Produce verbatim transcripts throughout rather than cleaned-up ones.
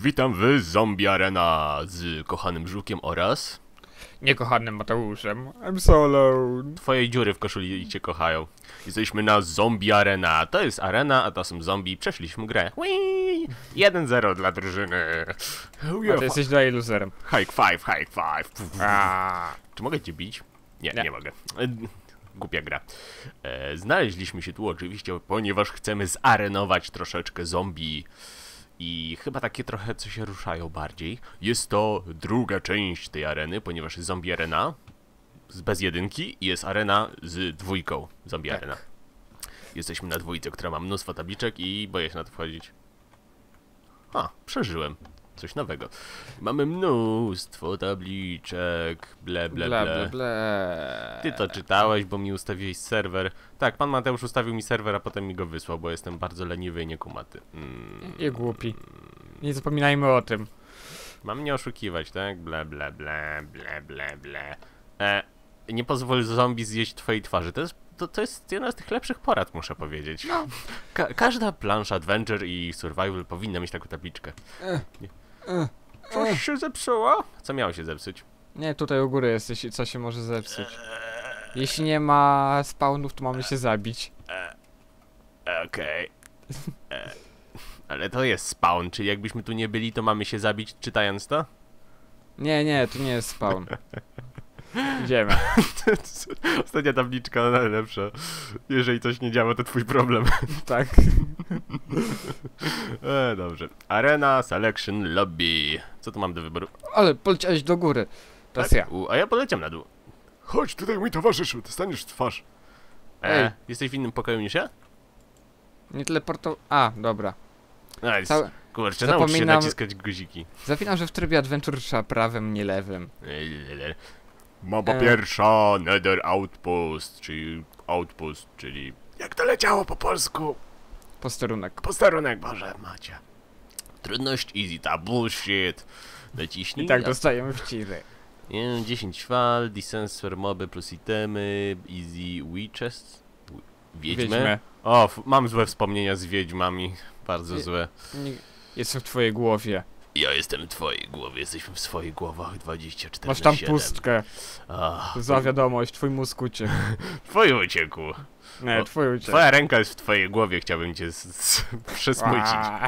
Witam w Zombie Arena z kochanym Żukiem oraz... niekochanym Mateuszem. I'm so alone. Twoje dziury w koszuli cię kochają. Jesteśmy na Zombie Arena. To jest arena, a to są zombie. Przeszliśmy grę. Whee! jeden zero dla drużyny. A ty jesteś dalej loserem. Hike five, hike five. Aaaa. Czy mogę cię bić? Nie, nie, Nie. mogę. E, Głupia gra. E, znaleźliśmy się tu oczywiście, ponieważ chcemy zarenować troszeczkę zombie. I chyba takie trochę, co się ruszają bardziej. Jest to druga część tej areny, ponieważ jest Zombie Arena z bez jedynki i jest arena z dwójką Zombie Tak. Arena. Jesteśmy na dwójce, która ma mnóstwo tabliczek i boję się na to wchodzić. A, przeżyłem. Coś nowego. Mamy mnóstwo tabliczek, ble ble Ble, ble. ble, ble. Ty to czytałeś, bo mi ustawiłeś serwer. Tak, pan Mateusz ustawił mi serwer, a potem mi go wysłał, bo jestem bardzo leniwy i niekumaty. Mm. Nie głupi. Nie zapominajmy o tym. Mam nie oszukiwać, tak? Ble, ble, ble, ble, ble, ble. E, nie pozwól zombie zjeść twojej twarzy. To jest, to, to jest jedna z tych lepszych porad, muszę powiedzieć. No. Ka każda plansza Adventure i Survival powinna mieć taką tabliczkę. Eh, Nie. eh, Coś eh. się zepsuło? Co miało się zepsuć? Nie, tutaj u góry jesteś i co się może zepsuć. Jeśli nie ma spawnów, to mamy się zabić. Okej. E, Ale to jest spawn, czyli jakbyśmy tu nie byli, to mamy się zabić czytając to? Nie, nie, to nie jest spawn. Idziemy. Ostatnia tabliczka najlepsza. Jeżeli coś nie działa, to twój problem. Tak. E, dobrze. Arena Selection Lobby. Co tu mam do wyboru? Ale poleciałeś do góry. Teraz Tak? ja. U, a ja poleciam na dół. Chodź tutaj, mój towarzyszu, dostaniesz w twarz. E, Ej. Jesteś w innym pokoju niż ja? Nie teleportował. A, dobra. Nice. Całe... Kurczę, naucz się Zapominam- naciskać guziki. Zapinam, że w trybie adventure trzeba prawym, nie lewym. Mapa E. pierwsza, Nether Outpost, czyli Outpost, czyli... Jak to leciało po polsku? Posterunek. Posterunek, Boże, macie. Trudność easy, ta bullshit. Naciśnij. I tak a- dostajemy w ciry. Nie, dziesięć fal, desensor moby plus itemy, easy witches. Wiedźmy. Wiedźmy. O, f- mam złe wspomnienia z wiedźmami. Bardzo Nie- złe. Nie... Jestem w twojej głowie. Ja jestem w twojej głowie, jesteśmy w swoich głowach dwadzieścia cztery Masz na tam siedem. pustkę. Ach, Za wiadomość, twój mózg uciekł. twój uciekł. Nie, O, twój uciekł. Twoja ręka jest w twojej głowie, chciałbym cię z- z- przesmucić. Aaa.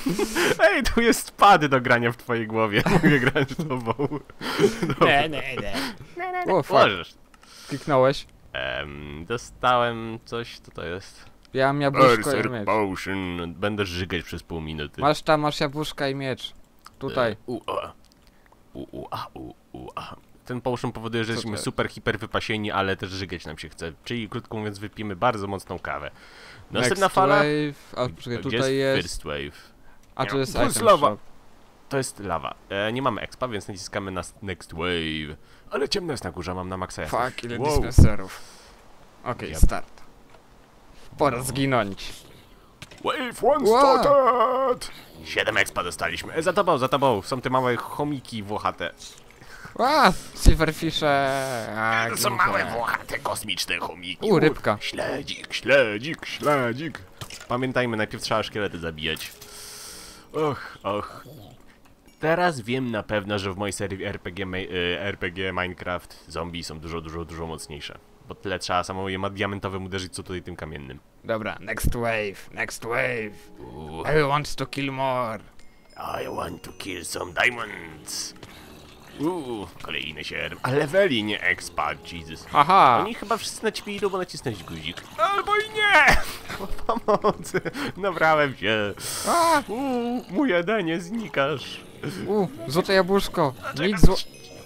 Ej, tu jest pady do grania w twojej głowie. Mogę grać z tobą. Nie, nie, nie. O, fuck. Możesz. Kliknąłeś. Em, dostałem coś, co to jest? Ja mam jabłuszko i Berserk miecz. Potion. Będę żygać przez pół minuty. Masz tam, masz jabłuszka i miecz. Tutaj. E, U, a. U, u, a, u, u, a. Ten potion powoduje, że Co to jesteśmy jest? super, hiper wypasieni, ale też żygać nam się chce. Czyli krótko mówiąc, wypijemy bardzo mocną kawę. Następna Next fala. Wave. A, poczekaj, Gdzie tutaj jest. First wave. A tu Nie, jest to jest item lawa. shop. To jest lawa. E, nie mamy expa, więc naciskamy na s- next wave. Ale ciemno jest na górze, mam na maksa. Fuck, ile Wow. dispenserów. Okej, Yep. start. Pora zginąć. Wave one Wow. started! siedem expa dostaliśmy. E, za tobą, za tobą. Są te małe chomiki włochate. A, silverfishe. A, To są ginkę. małe włochate kosmiczne chomiki. U, rybka. Śledzik, śledzik, śledzik. Pamiętajmy, najpierw trzeba szkielety zabijać. Och, och. Teraz wiem na pewno, że w mojej serii R P G, ma- y, R P G Minecraft zombie są dużo, dużo, dużo mocniejsze. Bo tyle trzeba samemu diamentowym uderzyć, co tutaj tym kamiennym. Dobra, next wave, next wave. Uuu, I want to kill more. I want to kill some diamonds. Uuu, kolejny sierp. A leveli, nie expa, Jesus. Haha. Oni chyba wszyscy na ciebie idą, bo nacisnąć guzik. Albo i nie! Pomocy! Nabrałem się. A, Uuu, mój jedzenie, znikasz. u, złote jabłuszko. Nic zło...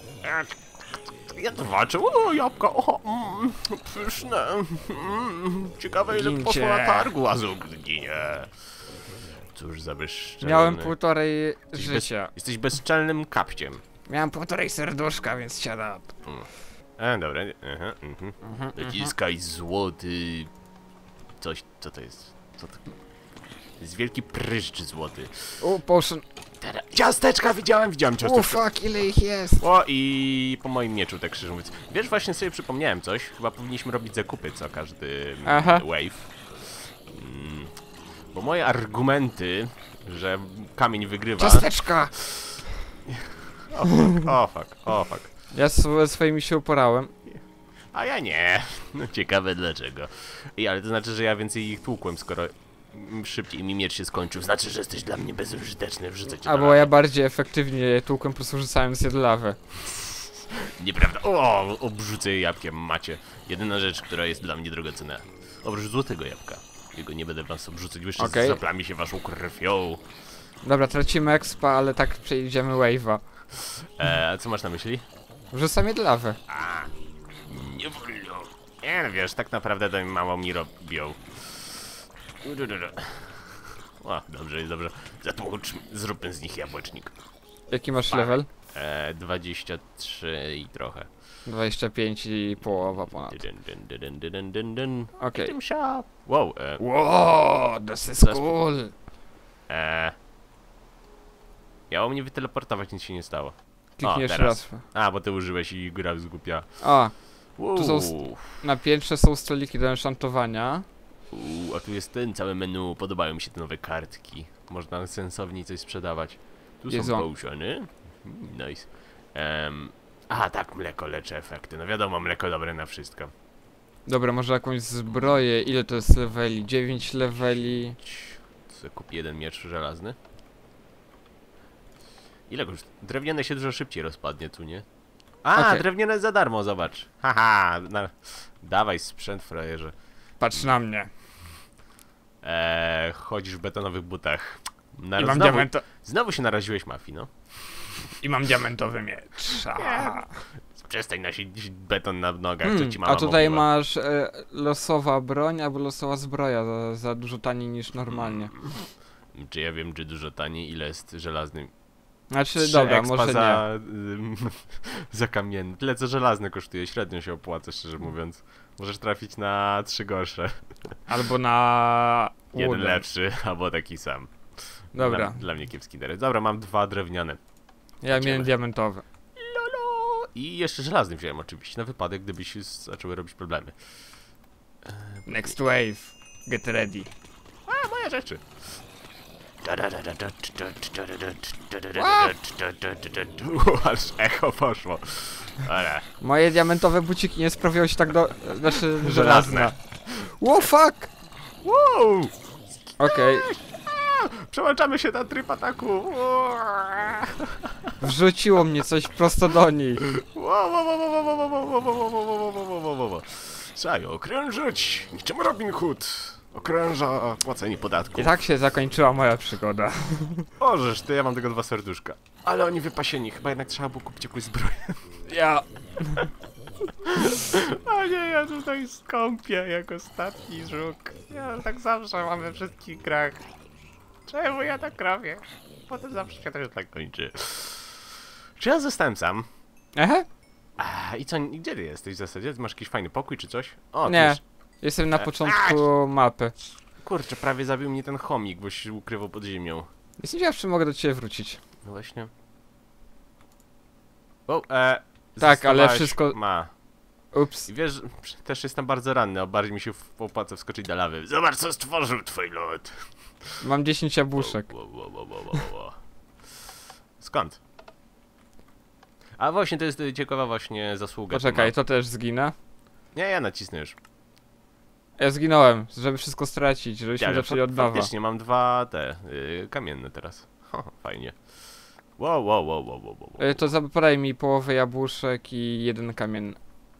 Ja zobaczę, o, jabłka, o, mm, pyszne. Mm, ciekawe, ile Gincie. poszło na targu, a zuk ginie. Cóż za bezczelny. Miałem półtorej Jesteś życia. Bez, jesteś bezczelnym kapciem. Miałem półtorej serduszka, więc siadam. E, dobra, aha, mhm. Naciskaj złoty... Coś, co to jest? Co to? To jest wielki pryszcz złoty. U, potion. Teraz... Ciasteczka widziałem, widziałem U, ciasteczka. fuck, ile ich jest. O, i po moim mieczu, tak szczerze mówiąc. Wiesz, właśnie sobie przypomniałem coś. Chyba powinniśmy robić zakupy co każdy mm, Aha. wave. Mm, bo moje argumenty że kamień wygrywa. Ciasteczka! O fuck, o fuck, o fuck. Ja z swoimi się uporałem. A ja nie. No ciekawe dlaczego. I ale to znaczy, że ja więcej ich tłukłem, skoro szybciej mi miecz się skończył. Znaczy, że jesteś dla mnie bezużyteczny, wrzucę cię. Albo ja bardziej efektywnie tłukłem, po prostu rzucając je do lawy. Nieprawda. O, obrzucę je jabłkiem, macie. Jedyna rzecz, która jest dla mnie drogocenna. Oprócz złotego jabłka. Jego nie będę was obrzucać, bo jeszcze Okej. zaplami się waszą krwią. Dobra, tracimy expa, ale tak przejdziemy wave'a. E, a co masz na myśli? Wrzucam je do lawy. A, nie wolno. Nie no wiesz, tak naprawdę to mało mi robią. O, dobrze jest, dobrze. Zatłuczmy, zróbmy z nich jabłecznik. Jaki masz level? E, dwadzieścia trzy i trochę. dwadzieścia pięć i połowa ponad. Dyn, dyn, dyn, dyn, dyn, dyn, dyn. Okej. Tym shop. Wow, e, Wow, this is Zasp- cool. e. Miało mnie wyteleportować, nic się nie stało. Kliknij jeszcze teraz. raz. A, bo ty użyłeś i gra zgłupia. A, Wow. Tu są na piętrze są stoliki do enchantowania. Uuu, a tu jest ten całe menu. Podobają mi się te nowe kartki. Można sensowniej coś sprzedawać. Tu Jest są on. potiony. Mm, nice. Um, a tak, mleko leczy efekty. No wiadomo, mleko dobre na wszystko. Dobra, może jakąś zbroję. Ile to jest leveli? dziewięć leveli. Co, kup jeden miecz żelazny. Ile koszt? Drewniane się dużo szybciej rozpadnie tu, nie? A, Okej. drewniane za darmo, zobacz. Haha, na... dawaj sprzęt, frajerze. Patrz na mnie. Eee, chodzisz w betonowych butach. Na... I mam, znowu, diamento... znowu się naraziłeś mafii, no. I mam diamentowy miecz. A, Przestań nosić beton na nogach, co hmm, ci mama a tutaj mówiła. masz e, losowa broń albo losowa zbroja za, za dużo taniej niż normalnie. Czy ja wiem, czy dużo taniej, ile jest żelazny? Znaczy, Trzy dobra, expa może nie. za, ym, za kamienny. Tyle co żelazny kosztuje, średnio się opłaca, szczerze mówiąc. Możesz trafić na trzy gorsze. Albo na... Jeden wooden. lepszy, albo taki sam. Dobra, Dla, dla mnie kiepski derek. Dobra, mam dwa drewniane. ja miałem Idziemy. diamentowy. Lolo! I jeszcze żelazny wziąłem oczywiście, na wypadek, gdyby się zaczęły robić problemy. Next wave. Get ready. A, moje rzeczy. Aż echo poszło. Ale. Moje diamentowe buciki nie sprawiały się tak do... Znaczy, Żelazne. żelazne. Wow, fuck! Wow! Okej, Przełączamy się na tryb ataku. wrzuciło mnie coś prosto do niej. Trzeba ją okrężyć. Niczym Robin Hood. Okręża płacenie podatku. I tak się zakończyła moja przygoda. Ożeż ty, ja mam tylko dwa serduszka. Ale oni wypasieni, chyba jednak trzeba było kupić jakąś zbroję. Ja... A nie, ja tutaj skąpię jak ostatni żuk. Ja tak zawsze mam we wszystkich grach. Czemu ja tak robię? Potem zawsze się też tak kończy. Czy ja zostałem sam? Ehe? A, i co, gdzie ty jesteś w zasadzie? Masz jakiś fajny pokój czy coś? O, tu Nie. jest- Jestem na E, początku mapy. Kurczę, prawie zabił mnie ten chomik, bo się ukrywał pod ziemią. Jestem ciekaw, czy mogę do ciebie wrócić. No właśnie. O, e, Tak, ale zostałaś- wszystko- Ma. Ups. I wiesz, też jestem bardzo ranny, a bardziej mi się w- opłaca wskoczyć do lawy. Zobacz, co stworzył twój lud. Mam dziesięć jabłuszek. Wo, wo, wo, wo, wo, wo. Skąd? A właśnie, to jest y, ciekawa właśnie zasługa. Poczekaj, tu to też zginę. mam. Nie, ja nacisnę już. Ja zginąłem, żeby wszystko stracić, żebyśmy Ja, zaczęli fa- od nowa. Faktycznie, mam dwa te, y, kamienne teraz. Ho, fajnie. Wow, wow, wow, wow, wow, wow. E, To za- podaj mi połowę jabłuszek i jeden kamienny.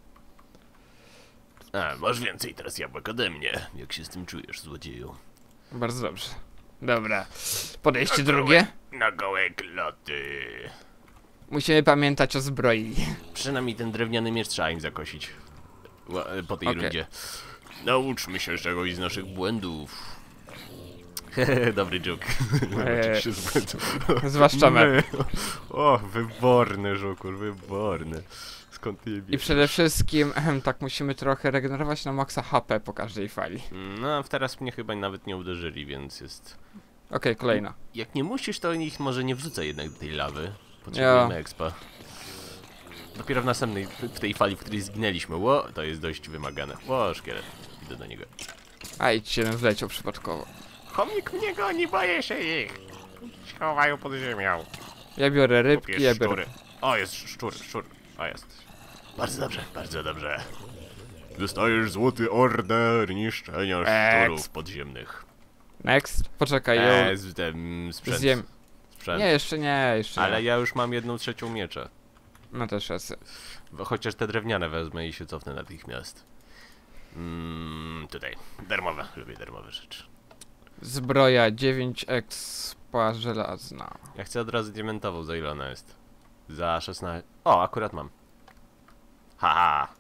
A, masz więcej teraz jabłek ode mnie. Jak się z tym czujesz, złodzieju? Bardzo dobrze. Dobra. Podejście Na drugie. gołe- Na gołe kloty. Musimy pamiętać o zbroi. Przynajmniej ten drewniany miecz trzeba im zakosić. Ła- Po tej Okej. rundzie. Nauczmy się czegoś z naszych błędów. Hehe, dobry joke. Nauczyć Eee, się z błędów. Zwłaszcza my. My. O, wyborny żukur, wyborny. Skąd ty je I bierzesz? przede wszystkim, ehem, tak musimy trochę regenerować na maksa H P po każdej fali. No, teraz mnie chyba nawet nie uderzyli, więc jest... Okej, kolejna. Jak nie musisz, to ich może nie wrzucaj jednak do tej lawy. Potrzebujemy Ja. expa. Dopiero w następnej, w tej fali, w której zginęliśmy. Ło, to jest dość wymagane. Ło, szkielet. Idę do niego. A, i ci jeden wleciał przypadkowo. Chomik mnie goni, boję się ich. się chowają pod ziemią. Ja biorę rybki, Kupię ja biorę... szczury. O, jest szczur, szczur. O, jest. Bardzo dobrze, bardzo dobrze. Dostajesz złoty order niszczenia szczurów podziemnych. Next? Poczekaj, ja Eee, z tym sprzęt. zjem. sprzęt. Nie, jeszcze nie, jeszcze Ale nie. ja już mam jedną trzecią miecza. No też racja. Chociaż te drewniane wezmę i się cofnę natychmiast. Mm, tutaj. Darmowe. Lubię darmowe rzeczy. Zbroja dziewięć expa żelazna. Ja chcę od razu diamentową, za ile ona jest? Za szesnaście. O, akurat mam. Haha.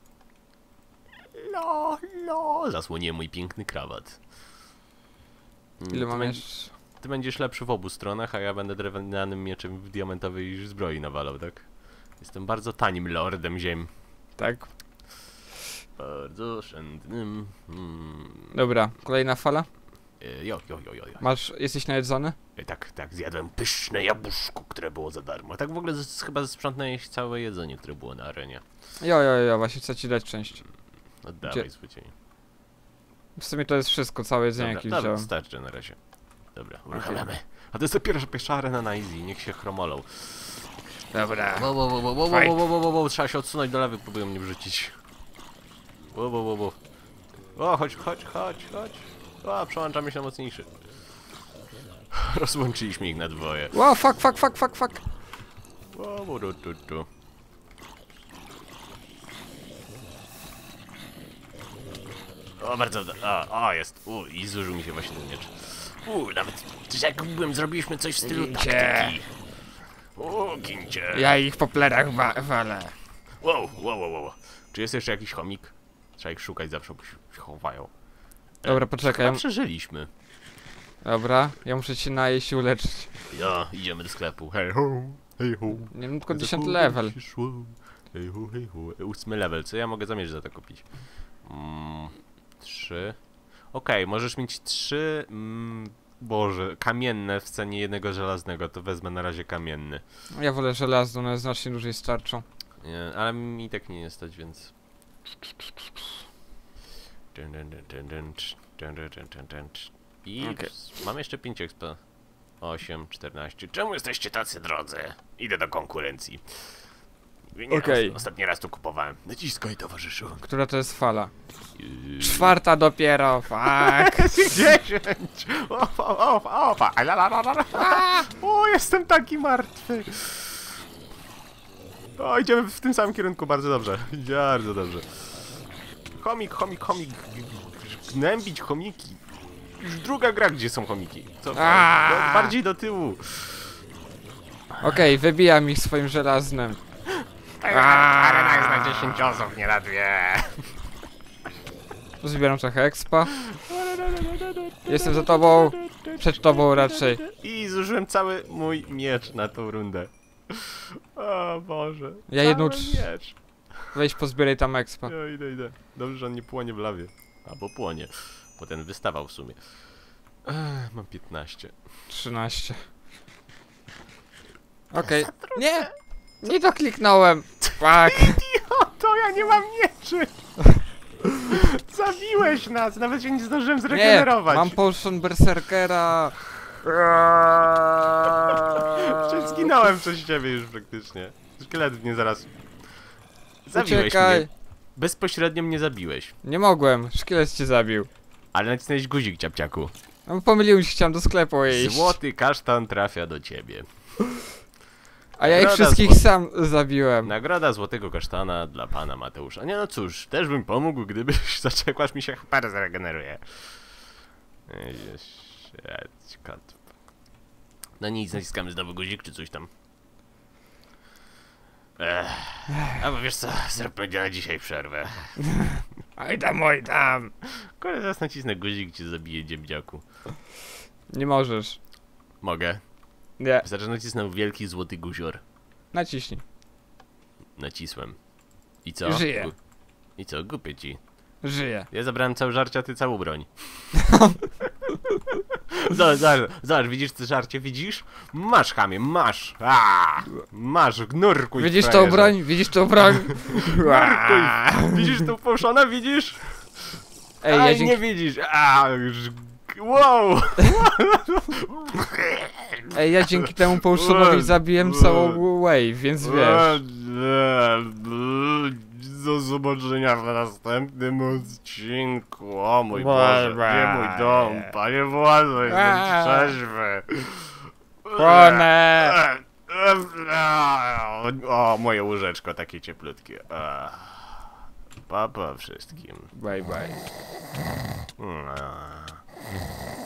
Lo, lo. Zasłoniłem mój piękny krawat. Mm, Ile ty mam będ- jeszcze? Ty będziesz lepszy w obu stronach, a ja będę drewnianym mieczem w diamentowej zbroi nawalał, tak? Jestem bardzo tanim lordem ziem. Tak. Bardzo szędnym. Mm. Dobra, kolejna fala. E, Jo, jo, jo, jo, jo. Masz, jesteś najedzony? E, Tak, tak, zjadłem pyszne jabłuszko, które było za darmo. Tak w ogóle z, chyba sprzątnąłeś całe jedzenie, które było na arenie. Jo, jo, jo, właśnie chcę ci dać część. Oddawaj Gdzie- zwycięź. W sumie to jest wszystko, całe jedzenie Dobra, jakie dobra, wziąłem. starczy na razie. Dobra, uruchamiamy. A to jest dopiero pierwsza arena na easy, niech się chromolą. Dobra. Wo, wo, wo, wo, wo, wo, Fight. wo, wo, wo, wo, trzeba się odsunąć do lewej, próbują mnie wrzucić. Wo, wo, wo, wo. O, chodź, chodź, chodź, chodź. O, przełączamy się na mocniejszy. Rozłączyliśmy ich na dwoje. Wow, fuck, fuck, fuck, fuck, fuck. Wo, wo, tu, tu, tu. O, bardzo dobrze. O, o, jest. U, i zużył mi się właśnie ten miecz. U, nawet jak byłem, zrobiliśmy coś w stylu Gincie. taktyki. O, gincie. Ja ich po plerach wa walę. Wow, wow, wow, wow. Czy jest jeszcze jakiś chomik? Trzeba ich szukać zawsze, bo się się chowają. Dobra, poczekaj. Chyba przeżyliśmy. Dobra, ja muszę się najeść i uleczyć. Ja, idziemy do sklepu. Hej ho, hej ho. Nie wiem, tylko dziesiąty Zakupy level. się szło. Hej ho, hej ho. Ósmy level, co ja mogę zamierzyć za to kupić? Mm, trzy. Okej, możesz mieć trzy... Mm, Boże, kamienne w cenie jednego żelaznego, to wezmę na razie kamienny. Ja wolę żelazną, one znacznie dłużej starczą. Nie, ale mi tak nie stać, więc... Dun, dun, dun, dun, dun, cz, dun, dun, dun, dun, dun, cz. I Okej. mam jeszcze pięć expa. osiem, czternaście. Czemu jesteście tacy drodzy? Idę do konkurencji. Nie, Okej. os- ostatni raz tu kupowałem. Naciskaj, towarzyszu. Która to jest fala? Yy, Czwarta dopiero, fuck. dziesięć! Opa, opa, opa! A, la, la, la, la, la. O, jestem taki martwy! O, idziemy w tym samym kierunku, bardzo dobrze. Bardzo dobrze. Chomik, chomik, chomik. Gnębić chomiki. Już druga gra, gdzie są chomiki. Co? Aaaa! No, bardziej do tyłu. Okej, wybijam ich swoim żelaznym. Arena jest na dziesięć osób, nie na dwie. Zbieram trochę expa. Jestem za tobą. Przed tobą raczej. I zużyłem cały mój miecz na tą rundę. O Boże. Ja cały jedną trz- miecz. Weź pozbieraj tam expa. Ja idę, idę. Dobrze, że on nie płonie w lawie. Albo płonie. Bo ten wystawał w sumie. Ech, mam piętnaście. trzynaście. Okej. Nie! Nie to kliknąłem! Fuck! O, to ja nie mam mieczy! Zabiłeś nas! Nawet się nie zdążyłem Nie! zregenerować. Mam potion berserkera! Przecież zginąłem przez ciebie już praktycznie. Szkielet mnie zaraz... Zabiłeś Uciekaj! mnie. Bezpośrednio mnie zabiłeś. Nie mogłem, szkielet cię zabił. Ale nacisnąłeś guzik, ciapciaku. No pomyliłem się, chciałem do sklepu iść. Złoty kasztan trafia do ciebie. A ja ich Nagroda wszystkich złota. sam zabiłem. Nagroda złotego kasztana dla pana Mateusza. Nie no cóż, też bym pomógł, gdybyś zaczekł, aż mi się H P zregeneruje. Jeźdź, kot. No nic, naciskamy znowu guzik czy coś tam. Ech. Albo wiesz co, zróbmy na dzisiaj przerwę. Oj tam, oj tam. Kurde, zaraz nacisnę guzik i cię zabiję, dziebdziaku. Nie możesz. Mogę. Nie, Wystarczy, że nacisnę wielki złoty guzior. naciśnij. Nacisłem. I co? Żyję. Gu- I co? Gupię ci. Żyję. Ja zabrałem całe żarcie, a ty całą broń. Zobacz, zobacz, zobacz, widzisz to żarcie, widzisz? Masz, chamie, masz! Aaaa! Masz, gnurkuj, Widzisz tą frajerze. broń? Widzisz tą broń? Gnurkuj! Widzisz tą fałszona, widzisz? Ej, ja Aj, dzięki... nie widzisz! A, już g- Wow! Ej, ja dzięki temu Paulsonowi zabiłem całą wave, więc wiesz. Do zobaczenia w następnym odcinku. O mój Boże, gdzie mój dom? Panie Władze, jestem trzeźwy. Płonę! O, moje łóżeczko takie cieplutkie. Pa, pa wszystkim. Bye bye. Mm.